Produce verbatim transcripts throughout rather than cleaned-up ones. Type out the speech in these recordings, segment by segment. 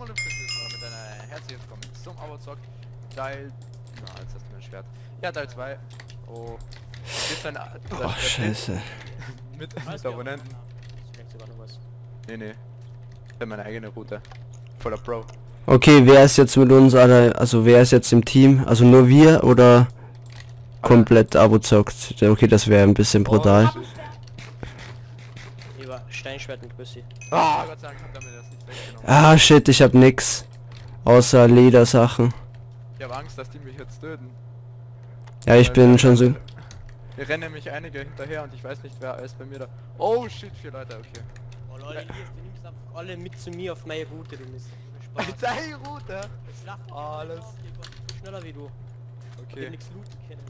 Hallo und mit einer herzlichen Willkommen zum Abo-Zock Teil... Na, jetzt hast du mein Schwert. Ja, Teil zwei. Oh. Ist ein... Oh, scheiße. Mit, mit Abonnenten. Sogar noch was. Nee, nee. Ich hab meine eigene Route. Voller Pro. Okay, wer ist jetzt mit uns alle, also wer ist jetzt im Team? Also nur wir oder komplett Abo zockt? Okay, das wäre ein bisschen brutal. Oh, Lieber Steinschwert und Grüssi. ah, Gott sei Dank hat er mir das nicht weggenommen. Ah shit, ich hab nix. Außer Ledersachen. Ich habe Angst, dass die mich jetzt töten. Ja, ich Weil bin wir- schon so... Hier rennen nämlich einige hinterher und ich weiß nicht, wer ist bei mir da. Oh shit, vier Leute, okay. Oh Leute, Elias, du nimmst einfach alle mit zu mir auf meine Route, du Mist. Spaß. Deine Route? Ich lach dich Alles. auf, ich war viel schneller wie du. Ich Okay. hab nix looten können.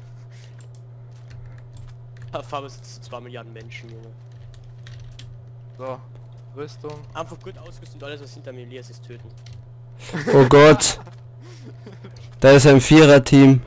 Da fahren wir jetzt zwei Milliarden Menschen, Junge. So. Rüstung. Einfach gut ausgerüstet und alles was hinter mir Elias ist töten. Oh Gott. Da ist ein Vierer-Team.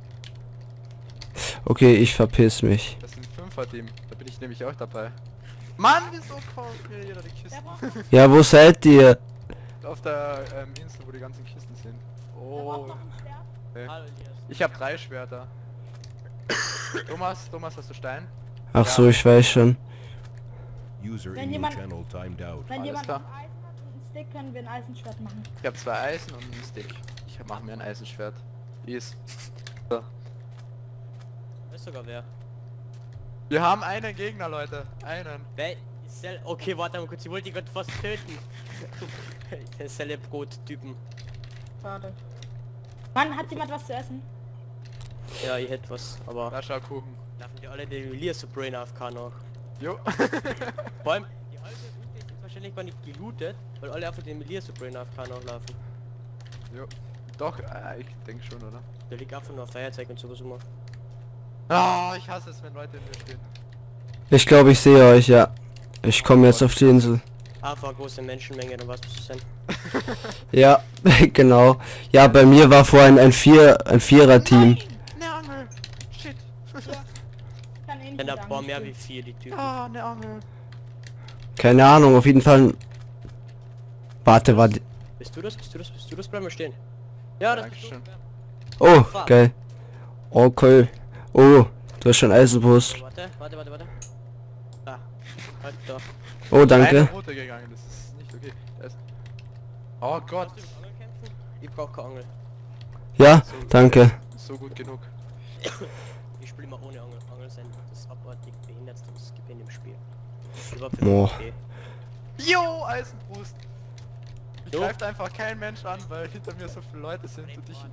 Okay, ich verpiss mich. Das ist ein Fünfer-Team. Da bin ich nämlich auch dabei. Mann, wieso kauft mir jeder die Kisten? Ja, wo seid ihr? Auf der ähm, Insel, wo die ganzen Kisten sind. Oh. Okay. Hallo Elias. Ich habe drei Schwerter. Thomas, Thomas, hast du Stein? Ach Ja. so, ich weiß schon. User Wenn in your jemand- channel timed out. Wenn Alles jemand klar. ein Eisen hat und einen Stick, können wir ein Eisenschwert machen. Ich habe zwei Eisen und einen Stick. Ich mache mir ein Eisenschwert. Wie ist? So. Weißt sogar wer? Wir haben einen Gegner, Leute. Einen. Wer ist Cel okay, warte mal kurz, ich wollte die gerade fast töten. Der Celeb-Brot-Typen. Schade. Mann, hat jemand was zu essen? Ja, ich hätte was, aber Rascher Kuchen. laufen die alle den Elias zu Brain A F K noch. Jo. Vor allem, die halbe Route ist jetzt wahrscheinlich gar nicht gelootet, weil alle einfach den Elias zu Brain A F K noch laufen. Jo. Doch, äh, ich denke schon, oder? Der liegt einfach nur auf Feierzeug und sowas immer. Ah, ich hasse es, wenn Leute in mir stehen. Ich glaube, ich sehe euch, ja. Ich komme jetzt auf die Insel. Einfach eine große Menschenmenge, dann was muss es sein. Ja, genau. Ja, bei mir war vorhin ein Vier, ein Vierer-Team. Ne Angel. Shit. Kann eh nicht Wenn ein sagen, paar ich mehr bin- wie vier, die Typen. Ah, ne Angel. Keine Ahnung, auf jeden Fall. Warte, warte. Bist du das? Bist du das? Bist du das? Bleib mal stehen. Ja, das bist Dankeschön. du. Oh, geil. Okay. Oh, du hast schon Eisenbrust. Warte, warte, warte, warte. Da. Halt da. Oh, danke. Eine Route gegangen, das ist nicht okay. Da ist... Oh Gott. Kannst du mit Angeln kämpfen? Ich brauch keine Angel. Ja, danke. So gut genug. Ich spiele immer ohne Angel. Angel sein das abartig behindertste, was es gibt in dem Spiel. Überhaupt Oh. okay. Jo, Eisenbrust. Ich Jo. greift einfach kein Mensch an, weil hinter mir so viele Leute sind und ich...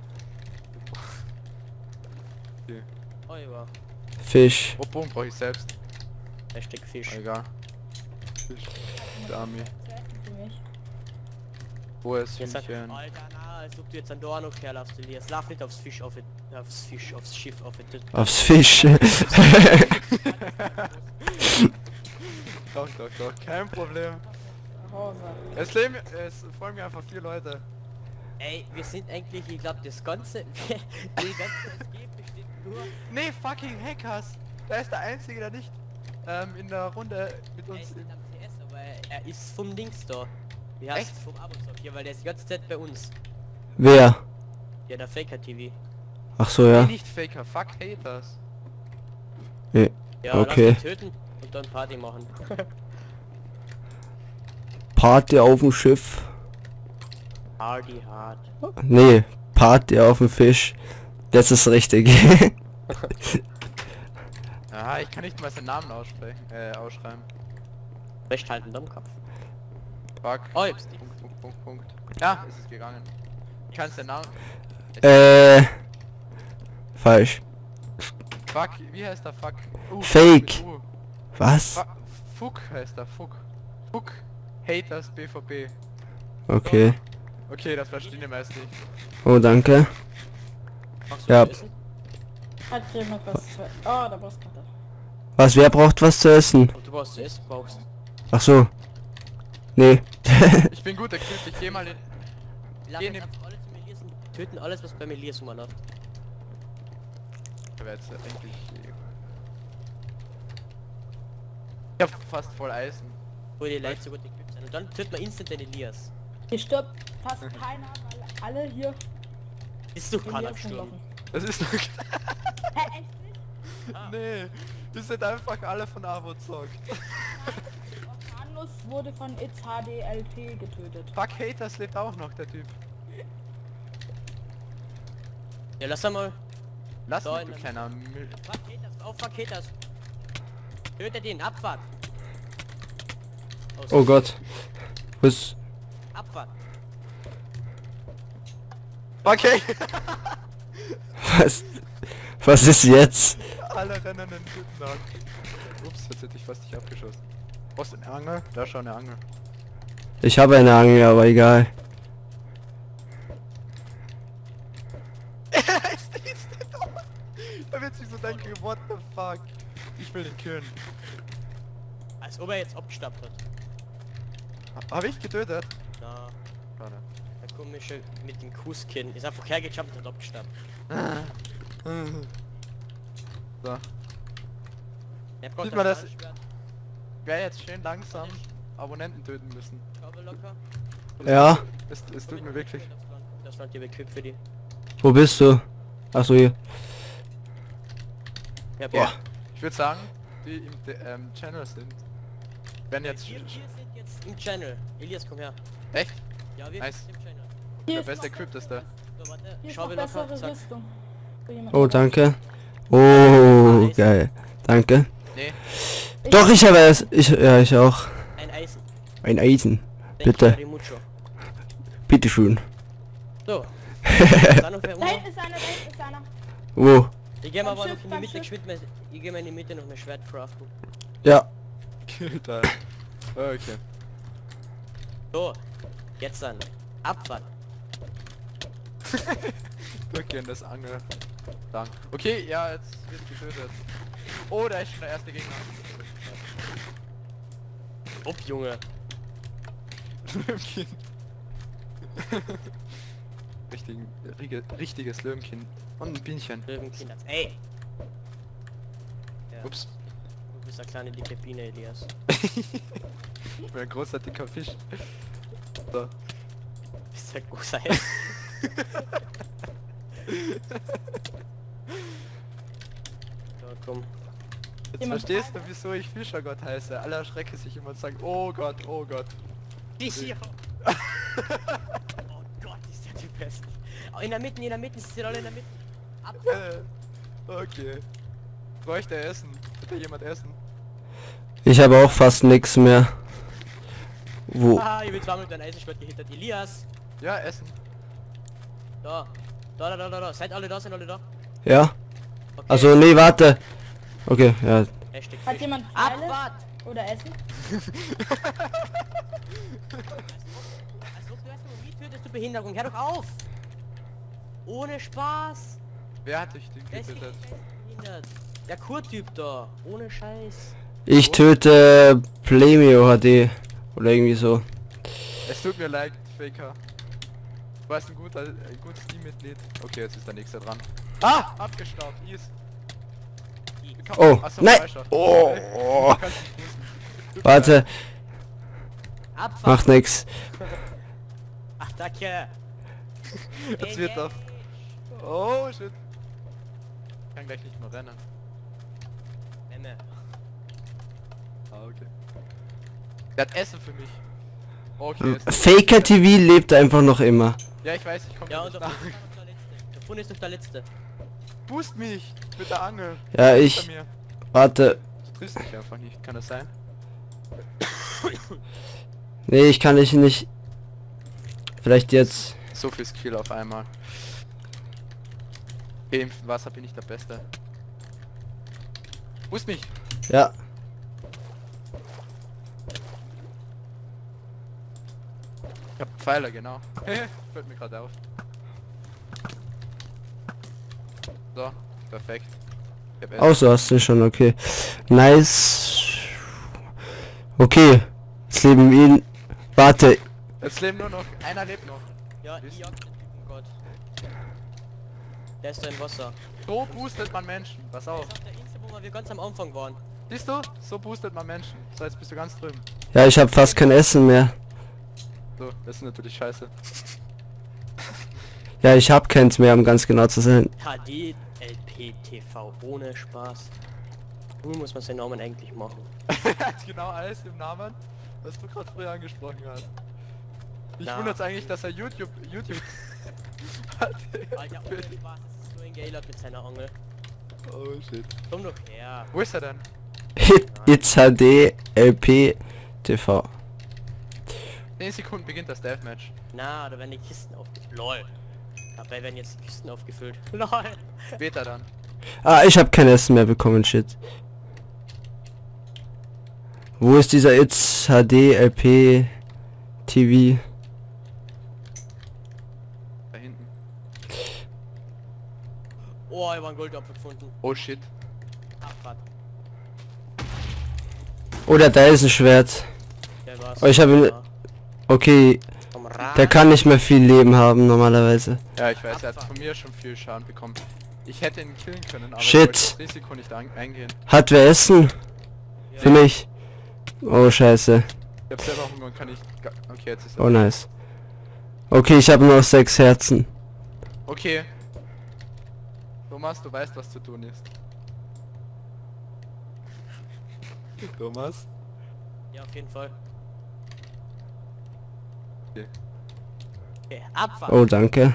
Okay. Oh, ja. Fisch. Oh, Boom brauche ich selbst. Hashtag Fisch. Egal. Fisch. Dami. zu essen für mich. Wo ist Jetzt sagt, Hühnchen? Alter, na, als ob du jetzt an Dorno herlaufst, Elias. Lauf nicht aufs Fisch, auf aufs Fisch, aufs Schiff, auf Aufs Fisch. Doch, doch, doch, kein Problem. Hause. Es leben, es folgen mir einfach vier Leute. Ey, wir sind eigentlich, ich glaube, das ganze, die ganze S G besteht nur... Nee, fucking Hackers. Da ist der Einzige, der nicht ähm, in der Runde mit Er uns... ist nicht am C S, aber er, er ist vom Dings da. Wie heißt Echt? es? Vom Abo-Zock hier, weil der ist die ganze Zeit bei uns. Wer? Ja, der Faker-T V. Ach so, Nee, ja. nicht Faker, fuck Haters. Ja, Okay. lass ihn töten und dann Party machen. Party auf dem Schiff. Party hard. Nee, Party auf dem Fisch. Das ist richtig. Ah, ich kann nicht mal seinen Namen aussprechen, äh, ausschreiben. Festhalten, Dummkopf. Fuck. Oh, ich hab's nicht. Punkt, Punkt, Punkt, Punkt. Ja, es ist gegangen. Kannst den Namen... äh. Falsch. Fuck, wie heißt der Fuck? Uh, Fake. mit U. Was? Fu- Fuck heißt der, Fuck. Fuck. Haters B V B. Okay. Okay, das verstehen die meisten nicht. Oh, danke. Magst du Ja. was essen? Hat jemand was zu essen? Oh, da brauchst du gerade. Was, wer braucht was zu essen? Ob du was zu essen brauchst. Ach so. Nee. Ich bin guter Typ, ich geh mal in... Lass Geh jetzt in- einfach alle zum Elias und töten alles, was beim Elias rumläuft. Ich jetzt eigentlich... Ich hab fast voll Eisen. Wo die leicht so gut equipped sind. Und dann töten wir instant den Elias. Hier stirbt fast keiner, weil alle hier Ist doch in die keiner Richtung gestorben. laufen. Das ist doch... Hä, echt nicht? Nee, die sind einfach alle von Avozockt. Orkanus wurde von It's H D L P getötet. Fuck Haters lebt auch noch, der Typ. Ja, lass mal. Lass So, mich, in du der- kleiner Müll. Fuck Haters, auf Fuck Haters. Tötet ihn, Abfahrt. Aus. Oh Gott. Was? Abfahrt. Okay. Was? Was ist jetzt? Alle rennen den Typen nach. Ups, jetzt hätte ich fast dich abgeschossen. Brauchst du eine Angel? Da schau, eine Angel. Ich habe eine Angel, aber egal. ist, ist der tot? Da wird sich so denken, what the fuck? Ich will den killen. Als ob er jetzt abgestappt hat. Hab ich getötet? Na, Schade. der komische mit dem Kusskind ist einfach hergejumpt und hat abgestappt. So. Er braucht Sieht ein man das- Stahlschwert. Wäre jetzt schön langsam Abonnenten töten müssen. Kabel locker. Ja. Es, es tut mir wirklich. Das Land, das Land hier bequem für die. Wo bist du? Ach so, hier. Ja, Boah. Ich würde sagen, die im De ähm, Channel sind. Wenn jetzt... Wir, wir sind jetzt im Channel. Elias, komm her. Echt? Ja, wir Nice. sind im Channel. Hier Der ist beste noch Equip ist bessere- der. So, warte. Hier ist Schau noch wir locker. bessere Zack. Rüstung. Für jemanden. Oh, danke. Oh, Nice. geil. Danke. Nee. Ich- Doch, ich habe es. Ich, ja, ich auch. Ein Eisen. Ein Eisen. Thank you Bitte. very mucho. Bitteschön. So. Dann noch wer Da um. hinten ist einer, da hinten ist einer. Wo? Ich geh mal Beim aber Schiff, noch in die beim Mitte Schiff. geschwind. mehr- Ich geh mal in die Mitte noch mehr Schwert craften. Ja. da. Okay. So. Jetzt dann. Abfahrt. Okay, in das Angel. Dank. Okay, ja, jetzt wird getötet. Oh, da ist schon der erste Gegner. Ob, Junge. Löwenkind. Richtigen, rige, richtiges Löwenkind. Und ein Bienchen. Löwenkind. Ey. Ja. Ups. Du bist eine kleine dicke Biene, Elias. Ich bin ein großer dicker Fisch. So. Du bist ein großer Held. So, komm. Jetzt Jemand verstehst frei, du, wieso ich Fischergott heiße. Alle erschrecken sich immer und sagen, oh Gott, oh Gott. Die hier. Oh Gott, ist der Typ hässlich. Oh, in der Mitte, in der Mitte, sie sind alle in der Mitte. Abfahrt. Äh, okay. Bräuchte Essen. Bitte jemand essen? Ich habe auch fast nichts mehr. Wo? Ah, ich bin zweimal mit deinem Eisenschwert gehittet. Elias. Ja, Essen. Da. Da, da, da, da, da. Seid alle da, sind alle da. Ja? Okay. Also, nee, warte. Okay, ja. Hashtag Hat Fisch. jemand Pfeile Abfahrt! oder Essen? Als ob du erst mal mich tötest, du Behinderung. Hör doch auf! Ohne Spaß! Wer hat dich denn Wer ist getötet? behindert? Der Kurtyp da. Ohne Scheiß. Ich töte Plemio H D. Oder irgendwie so. Es tut mir leid, Faker. Du warst ein guter, ein gutes Teammitglied. Okay, jetzt ist der nächste dran. Ah! Abgestaubt, Is. Oh, Achso, nein! falscher. Oh, Du oh. kannst nicht grüßen. Tut mir Warte, leid. Abfahrt! macht nix. Ach, danke! Jetzt wird das. Oh shit. Ich kann gleich nicht mehr rennen. Emme. Ah, okay. Der hat Essen für mich. Okay, Essen. Faker T V lebt einfach noch immer. Ja, ich weiß, ich komme Ja, nicht und der nach. Fund ist noch der letzte. Der Fund ist noch der letzte. Boost mich mit der Angel. Ja, Hinter ich. mir. Warte. Du triffst mich einfach nicht. Kann das sein? Nee, ich kann dich nicht. Vielleicht jetzt. So viel Skill auf einmal. Okay, im Wasser bin ich der Beste. Boost mich. Ja. Ich hab Pfeiler, genau. Fällt mir gerade auf. So, perfekt. Ich hab Essen. Außer hast du schon, okay. Nice. Okay. Jetzt leben ihn. Warte. Jetzt leben nur noch, einer lebt noch. Ja, Wisst- ich jag den Typen, Gott. Der ist da im Wasser. So boostet man Menschen. Pass Der auf. ist auf der Insel, wo wir ganz am Anfang waren. Siehst du? So boostet man Menschen. So, jetzt bist du ganz drüben. Ja, ich habe fast kein Essen mehr. So, das ist natürlich scheiße. Ja, ich hab keins mehr, um ganz genau zu sein. H D L P T V, ohne Spaß. Nun muss man seinen Namen eigentlich machen. Hat genau alles im Namen, was du gerade früher angesprochen hast. Ich Na. wundert's eigentlich, dass er YouTube... YouTube... hat. Alter, ohne Spaß, das ist so ein Gaylord mit seiner Angel. Oh shit. Komm doch her. Wo ist er denn? It's H D L P T V. zehn Sekunden beginnt das Deathmatch. Na, da werden die Kisten aufgefüllt. LOL. Dabei werden jetzt die Kisten aufgefüllt. LOL. Später dann. Ah, ich hab kein Essen mehr bekommen, shit. Wo ist dieser It's H D L P T V? Da hinten. Oh, ich habe einen Goldapfel gefunden. Oh shit. Abfahrt. Oder da ist ein Schwert. Der war's. Oh, ich habe- Okay, Komm ran. der kann nicht mehr viel Leben haben normalerweise. Ja, ich weiß, er hat von mir schon viel Schaden bekommen. Ich hätte ihn killen können, aber Shit. ich wollte das Risiko nicht ein eingehen. Hat wer Essen? Ja. Für mich? Oh scheiße. Ich hab selber Hunger und kann nicht... ga- Okay, jetzt ist er... Oh nice. Okay, ich habe noch sechs Herzen. Okay. Thomas, du weißt, was zu tun ist. Thomas? Ja, auf jeden Fall. Okay. Okay, Abfahrt. Oh danke.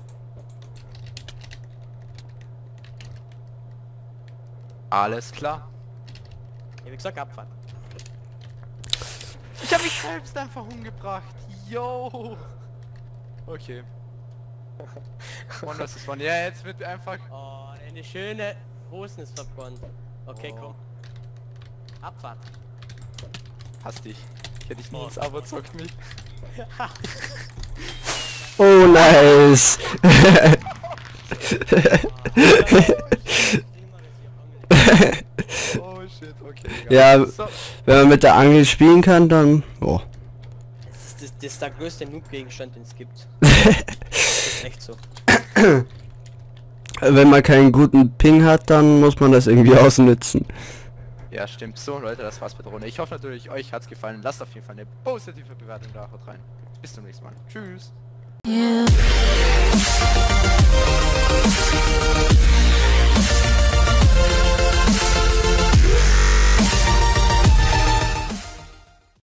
Alles klar. Ich hab gesagt Abfahrt. Ich habe mich selbst einfach umgebracht. Yo. Okay. One versus one. Ja, jetzt wird einfach... Oh, eine schöne Hosen ist verbrannt. Okay, Oh. komm. Abfahrt. Hass dich. Ich hätte dich nie Oh. ins Abo zockt mich. Oh nice. Oh shit, okay. Ja. egal. So, Wenn man mit der Angel spielen kann, dann... Oh. Das ist, das, das ist der größte Noob-Gegenstand, den es gibt. Das ist echt so. Wenn man keinen guten Ping hat, dann muss man das irgendwie ausnützen. ja, stimmt. So, Leute, das war's mit der Runde. Ich hoffe natürlich, euch hat's gefallen. Lasst auf jeden Fall eine positive Bewertung da. Haut rein. Bis zum nächsten Mal. Tschüss. You